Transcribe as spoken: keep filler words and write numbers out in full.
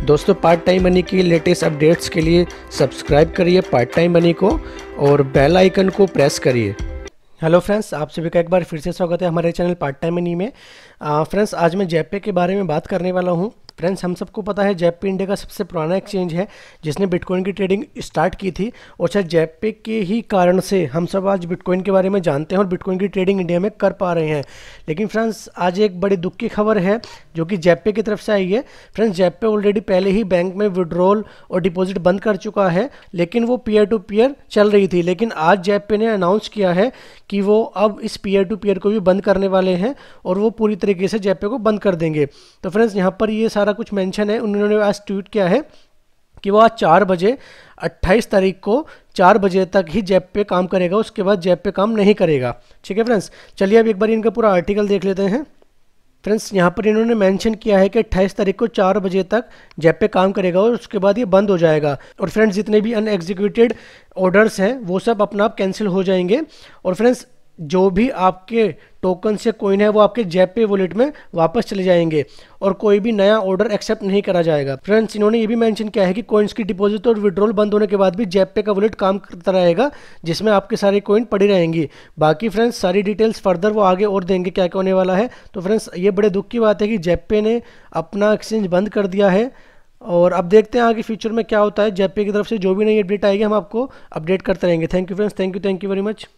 दोस्तों part time money की latest updates के लिए सब्सक्राइब करिए पार्ट टाइम मनी को और बेल आइकन को प्रेस करिए। हेलो फ्रेंड्स, आप सभी का एक बार फिर से स्वागत है हमारे चैनल पार्ट टाइम मनी में। फ्रेंड्स आज मैं जेपे के बारे में बात करने वाला हूं। फ्रेंड्स हम सबको पता है जेपे इंडिया का सबसे पुराना एक्सचेंज है जिसने बिटकॉइन की ट्रेडिंग स्टार्ट की थी और शायद जेपे के ही कारण से हम सब आज बिटकॉइन के बारे में जानते हैं और बिटकॉइन की ट्रेडिंग इंडिया में कर पा रहे हैं। लेकिन फ्रेंड्स आज एक बड़ी दुख की खबर है जो कि जेपे की तरफ से आई है। फ्रेंड्स जेपे ऑलरेडी पहले ही बैंक में विड्रॉल और डिपॉजिट बंद कर चुका है, लेकिन वो पीयर टू पीयर चल रही थी। लेकिन आज जेपे ने अनाउंस किया है कि वो अब इस पीयर टू पीयर को भी बंद करने वाले हैं और वो पूरी तरीके से जेपे को बंद कर देंगे। तो फ्रेंड्स यहाँ पर ये सारा कुछ मेंशन है। उन्होंने आज ट्वीट किया है कि वो आज चार बजे अट्ठाईस तारीख को चार बजे तक ही जेपे काम करेगा, उसके बाद जेपे काम नहीं करेगा। ठीक है फ्रेंड्स, चलिए अब एक बार इनका पूरा आर्टिकल देख लेते हैं। फ्रेंड्स यहाँ पर इन्होंने मेंशन किया है कि अट्ठाईस तारीख को चार बजे तक जेपे काम करेगा और उसके बाद ये बंद हो जाएगा। और फ्रेंड्स जितने भी अनएग्जीक्यूटेड ऑर्डर्स हैं वो सब अपना आप कैंसिल हो जाएंगे और फ्रेंड्स जो भी आपके टोकन से कोइन है वो आपके जेपे वॉलेट में वापस चले जाएंगे और कोई भी नया ऑर्डर एक्सेप्ट नहीं करा जाएगा। फ्रेंड्स इन्होंने ये भी मेंशन किया है कि कॉइन्स की डिपॉजिट और विड्रॉल बंद होने के बाद भी जेपे का वॉलेट काम करता रहेगा जिसमें आपके सारे कॉइन पड़ी रहेंगी। बाकी फ्रेंड्स सारी डिटेल्स फर्दर वो आगे और देंगे क्या क्या होने वाला है। तो फ्रेंड्स ये बड़े दुख की बात है कि जेपे ने अपना एक्सचेंज बंद कर दिया है और अब देखते हैं आगे फ्यूचर में क्या होता है। जेपे की तरफ से जो भी नई अपडेट आएगी हम आपको अपडेट करते रहेंगे। Thank you friends, thank you thank you very much.